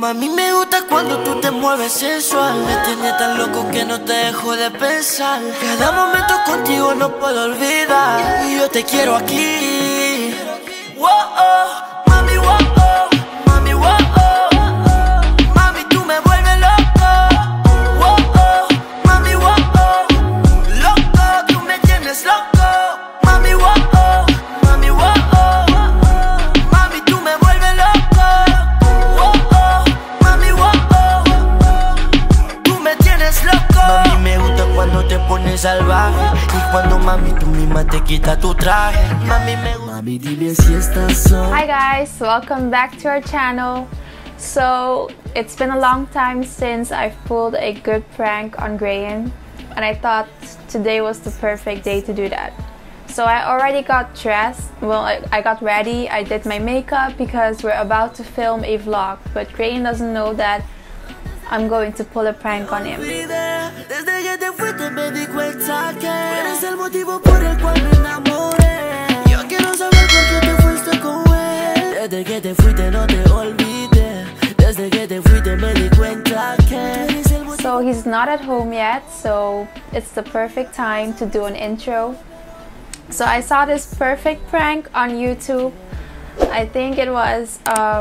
Mami, me gusta cuando tú te mueves sensual. Me tienes tan loco que no te dejo de pensar. Cada momento contigo no puedo olvidar. Y yo te quiero aquí. Wow, oh, mami, wow, oh, mami, wow, oh. Mami, tú me vuelves loco. Wow, oh, mami, wow, oh. Loco, tú me tienes loco. Mami, wow, oh, mami, wow, oh. Mami, tú me vuelves loco. Wow, oh, mami, wow, oh. Tú me tienes loco. Mami, me gusta cuando te pones salvaje. Y cuando mami tú misma te quitas tu traje. Mami, me gusta. Mami, dime si estás sola. Hi guys, welcome back to our channel. So it's been a long time since I've pulled a good prank on Graham, and I thought today was the perfect day to do that. So I already got dressed, well I got ready, I did my makeup because we're about to film a vlog, but Graham doesn't know that I'm going to pull a prank on him. Desde que te fuiste me di cuenta que eres el motivo por el cual me enamoré. Yo quiero saber por qué te fuiste con él. Desde que te fuiste no te olvidé. Desde que te fuiste me di cuenta que eres el motivo. So he's not at home yet, so it's the perfect time to do an intro. So I saw this perfect prank on YouTube. I think it was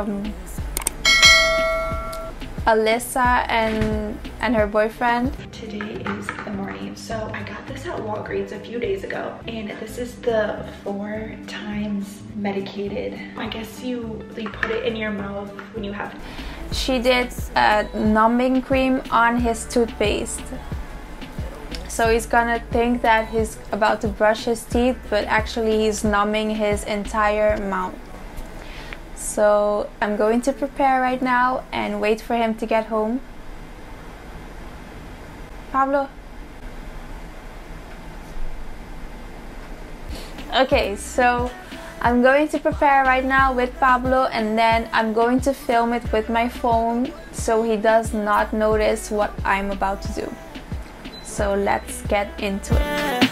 Alyssa and her boyfriend. Today is the morning, so I got this at Walgreens a few days ago, and this is the 4 times medicated. I guess you put it in your mouth when you have. She did a numbing cream on his toothpaste, so he's gonna think that he's about to brush his teeth, but actually he's numbing his entire mouth. So I'm going to prepare right now and wait for him to get home. Pablo. Okay, so I'm going to prepare right now with Pablo, and then I'm going to film it with my phone so he does not notice what I'm about to do. So let's get into it.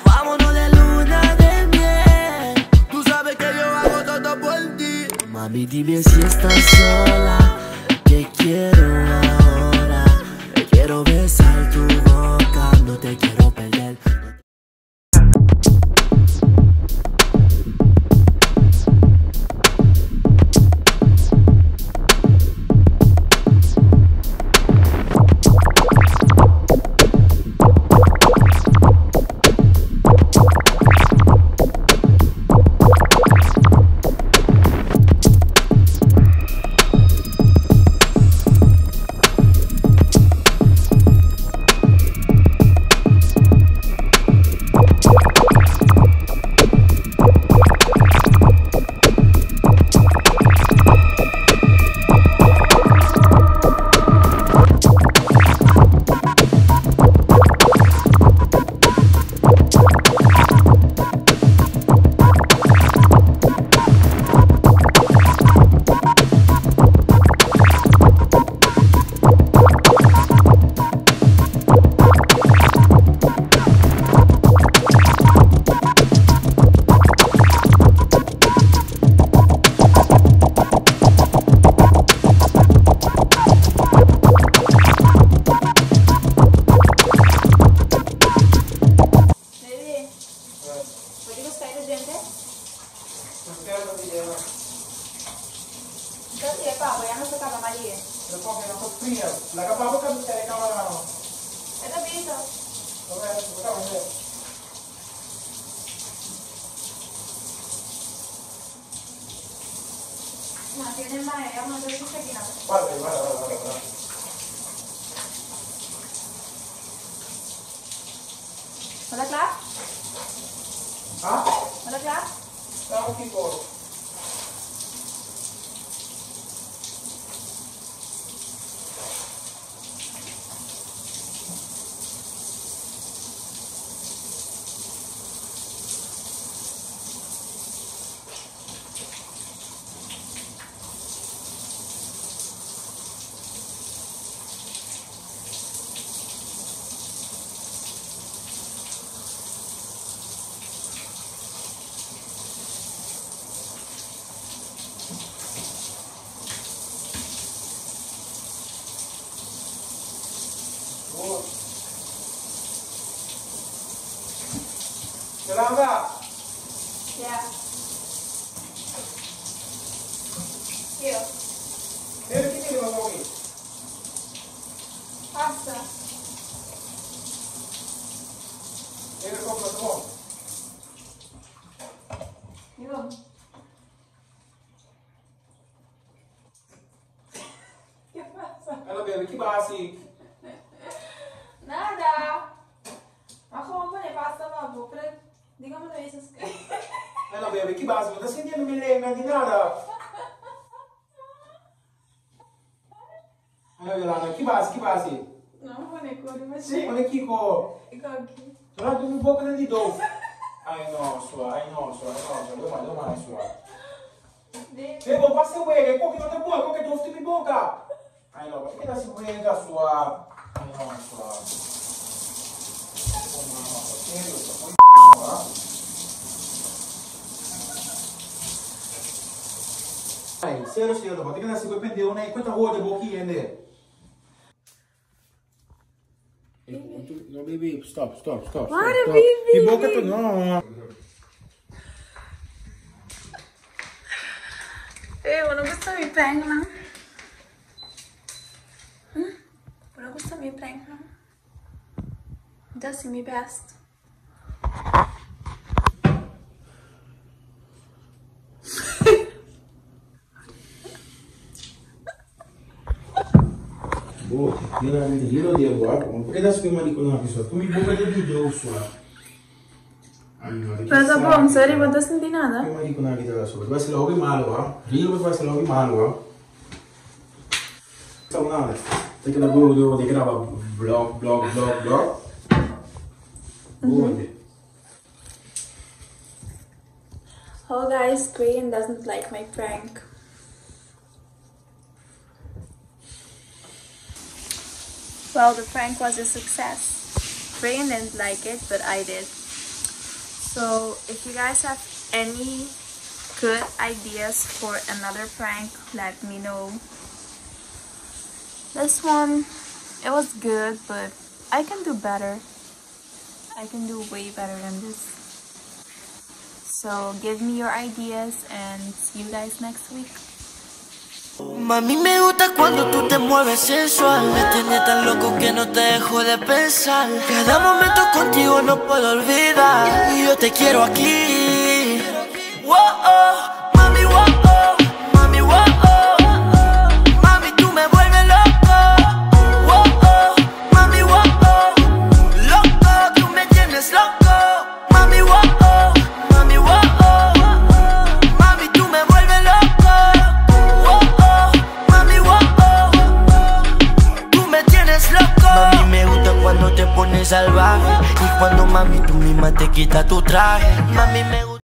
Mami, dime si estás sola. Te quiero ahora. Quiero besar tu boca. No te quiero perder. La capa boca no tiene cámara. ¿Está visto? No, tienen más, vamos a hacer su pequeña. Vale. ¿Hola, Clara? ¿Ah? ¿Hola, Clara? Está un poquito. Yolanda. Yeah. Here. Baby, ¿qué tiene más aquí? Pasta. Baby, compra todo. Yo. ¿Qué pasa? Hello, baby, ¿qué pasa así? Nada. Ma come ne pasta, babbo? Dígame lo dices que. Hello, baby, ¿qué pasa? ¿No estás sintiendo mi lengua ni nada? Hello, Yolanda, ¿qué pasa? ¿Qué pasa? Não, boneco, imagina. Olha aqui, Có. Igual aqui. Yolanda, tu mi boca di dovo. Ai, nossa, deu mais, sua. Bebo, passa o ega, qual que não tá boa, qual que tu fica em boca? Ai, não, vai pegar esse ega, sua. Ai, nossa. Ai, sério, vou ter que dar 50 pneu, né? Quanta roda de boquinha, né? No, baby, stop. Para, baby. Mi boca tu, no. Non gusta mi prank, no? Non gusta mi prank, no? Does me best. Boh, io lo devo, perché adesso che mi dicono una cosa, come boca del video sua. Pero tá bom, sério, não tô sentindo nada. Come dicono una vita da sopra, vai essere logo malo, va? Io vai essere logo malo, va? Sta un'altra, perché da quello devo di grava blog. Oh guys, Graham doesn't like my prank. Well, the prank was a success. Graham didn't like it, but I did. So if you guys have any good ideas for another prank, let me know. This one, it was good, but I can do better. I can do way better than this. So give me your ideas and see you guys next week. Mami, me gusta cuando tú te mueves sensual. Me tienes tan loco que no te dejo de pensar. Cada momento contigo no puedo olvidar. Y yo te quiero aquí. Wow, oh, mami, wow, oh, mami, wow, oh. Mami, tú me vuelves loco. Wow, oh, mami, wow, oh. Loco, tú me tienes loco. Mami, wow, oh, mami, wow, oh. Mami, tú me vuelves loco. Mami, me gusta cuando te pones salvaje y cuando mami tú misma te quitas tu traje. Mami, me gusta.